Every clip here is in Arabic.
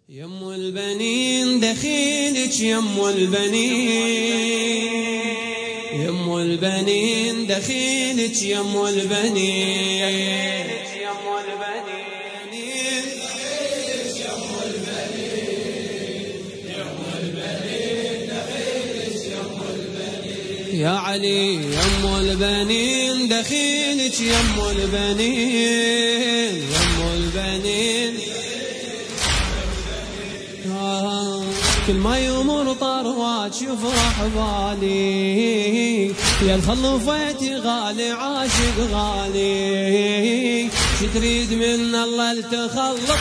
يم البنين دخيلك يم البنين، يم البنين دخيلك يم البنين، يم البنين يم البنين، يم البنين دخيلك يم البنين، يا علي يم البنين دخيلك يم البنين، يم البنين كل ما يمر طروات يفرح بالي، يا الخلوفيتي غالي عاشق غالي، شو تريد من الله لتخلف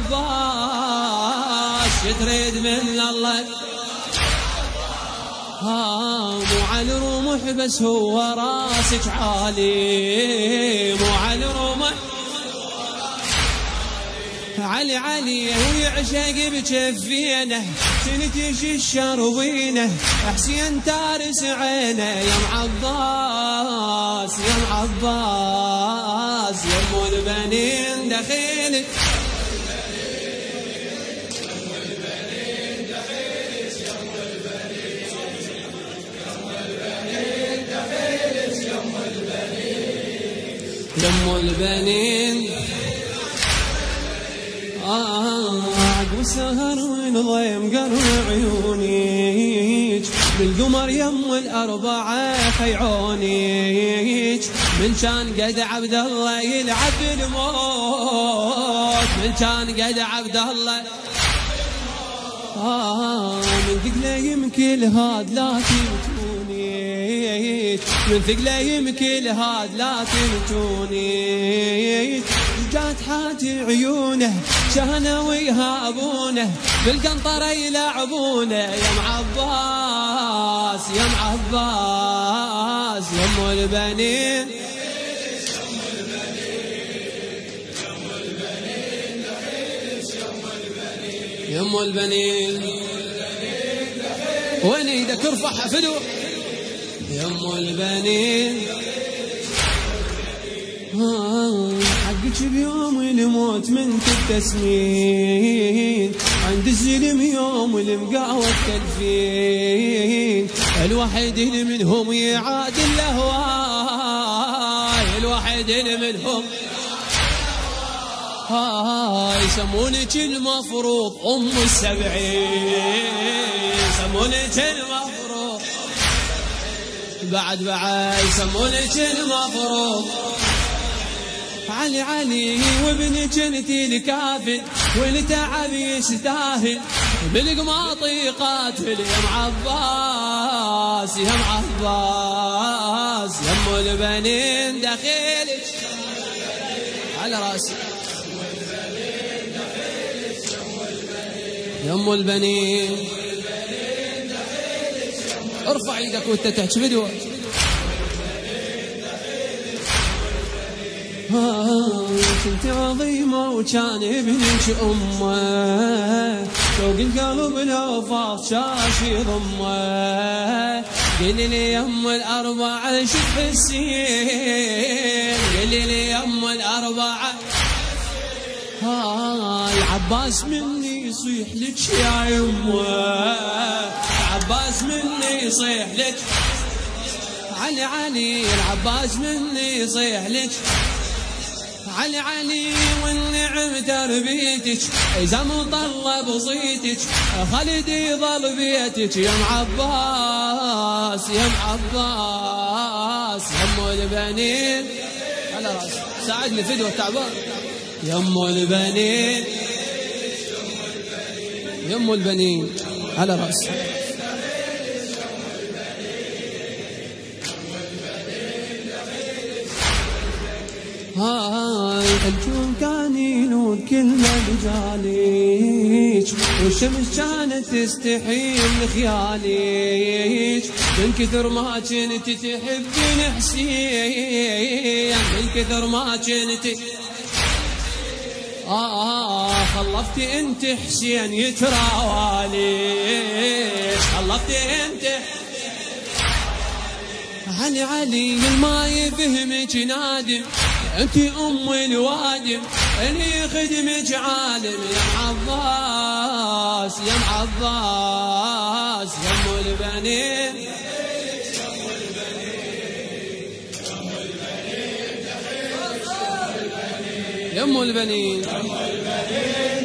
عباس، شو تريد من الله مو على رمح بس هو راسك عالي، مو على رمح علي علي ويعشق بجفينه، سنتش الشروينه حسين تارس عينه، يا معباس يا معباس يم البنين دخيلك، يم البنين عقب السهر والضيم قرن عيونيك، بالقمر يم الأربعة خيعونيك، من كان قد عبد الله يلعب بالموت، من كان قد عبد الله من ثقله يمكن هاد لا تمتونيك، من ثقله يمكن هاد لا تمتونيك، جات حاتي عيونه كانوا يهابونه، بالقنطرة يلعبونه، يا معباس يا معباس يم البنين، يم البنين وين ايدك ارفع فدو، يم البنين حقك بيوم الموت من التسمين، عند الزلم يوم المقاوة تلفين، الوحيد اللي منهم يعادل الهواي، الوحيد اللي منهم يسمونك المفروض أم السبعين، يسمونك المفروض بعد يسمونك المفروض علي علي وابنك انت الكافل، والتعب يستاهل بالقماطي قاتل، يا معباس يا معباس يم البنين دخيلك على راسي، يم البنين ارفع ايدك وانت تحكي بدوى، كنت عظيمة وكان ابنك أمه، شوق القلب لو فاض شاشي ضمه، قولي لي يم الأربعة شو تحسين، قولي لي يم الأربعة العباس مني يصيح لك يا يمه، العباس مني يصيح لك علي علي، العباس مني يصيح لك علي علي، والنعم تربيتك إذا مطلب صيتك، خالد يظل بيتك، يا معباس يا معباس يم البنين على راسي، ساعدني فدوة تعبان، يم البنين يم البنين على راسي، الجون كان ينور كل مجاليك، والشمس كانت تستحيل لخياليك، من كثر ما كنت تحبين حسين، من كثر ما كنت خلفتي انت حسين يتراواليك، خلفتي انت علي علي ما يفهمك نادم، انت ام الوادم اللي خدمك عالم يا عباس. عباس يا عباس يم البنين يم البنين